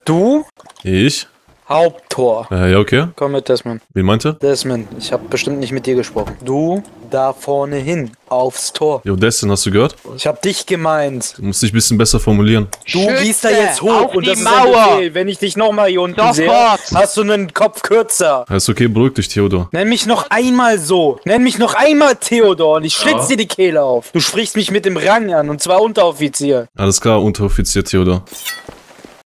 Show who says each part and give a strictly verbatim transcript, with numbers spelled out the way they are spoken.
Speaker 1: Du?
Speaker 2: Ich?
Speaker 1: Haupttor.
Speaker 2: Äh, ja, okay.
Speaker 1: Komm mit, Desmond.
Speaker 2: Wen meinte?
Speaker 1: Desmond, ich habe bestimmt nicht mit dir gesprochen. Du da vorne hin, aufs Tor.
Speaker 2: Jo, Destin, hast du gehört?
Speaker 1: Ich hab dich gemeint.
Speaker 2: Du musst dich ein bisschen besser formulieren.
Speaker 1: Du
Speaker 3: Schütze
Speaker 1: gehst da jetzt hoch
Speaker 3: auf
Speaker 1: und
Speaker 3: die
Speaker 1: das ist
Speaker 3: Mauer.
Speaker 1: ein Befehl. Wenn ich dich nochmal hier unten
Speaker 3: Sofort.
Speaker 1: sehe, hast du einen Kopf kürzer.
Speaker 2: Ist okay, beruhig dich, Theodor.
Speaker 1: Nenn mich noch einmal so. Nenn mich noch einmal Theodor und ich schlitz dir die Kehle auf. Du sprichst mich mit dem Rang an und zwar Unteroffizier.
Speaker 2: Alles klar, Unteroffizier Theodor.